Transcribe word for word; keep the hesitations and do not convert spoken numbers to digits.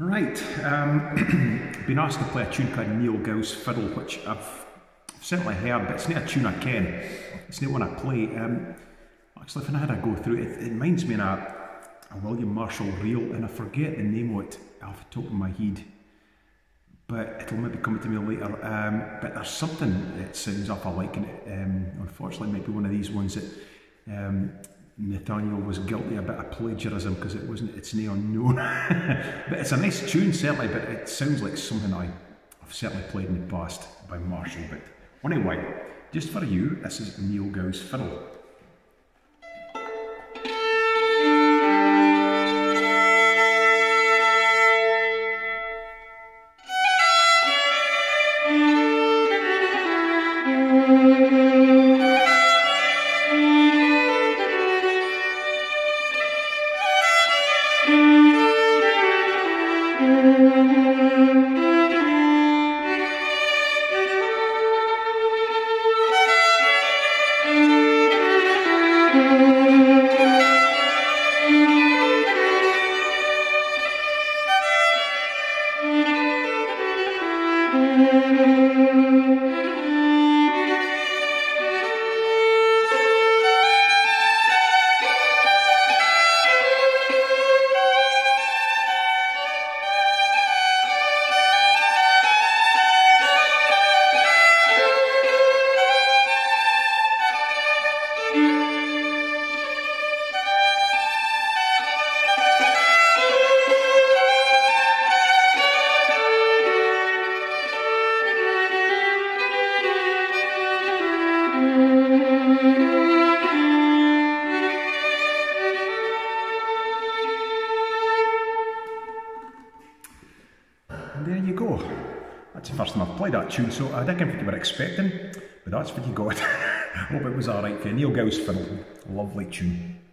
Right, um, been asked to play a tune called Niel Gow's Fiddle, which I've certainly heard, but it's not a tune I ken. It's not one I play. Um, actually, when I had a go through it, it reminds me of a, a William Marshall reel, and I forget the name of it off the top of my head, but it'll maybe come to me later. Um, but there's something that sounds awful like, and it, um, unfortunately, it might be one of these ones that um, Nathaniel was guilty a bit of plagiarism because it wasn't, it's not unknown. But it's a nice tune certainly, but it sounds like something I, I've certainly played in the past by Marshall. But anyway, just for you, this is Niel Gow's Fiddle. And there you go. That's the first time I've played that tune, so I didn't know what you were expecting, but that's what you got. Hope it was alright for you. Niel Gow's Fiddle. Lovely tune.